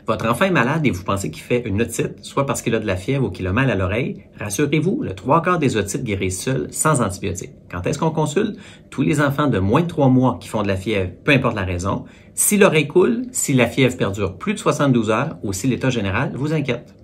Votre enfant est malade et vous pensez qu'il fait une otite, soit parce qu'il a de la fièvre ou qu'il a mal à l'oreille, rassurez-vous, le 3/4 des otites guérissent seuls sans antibiotiques. Quand est-ce qu'on consulte? Tous les enfants de moins de 3 mois qui font de la fièvre, peu importe la raison, si l'oreille coule, si la fièvre perdure plus de 72 heures ou si l'état général vous inquiète.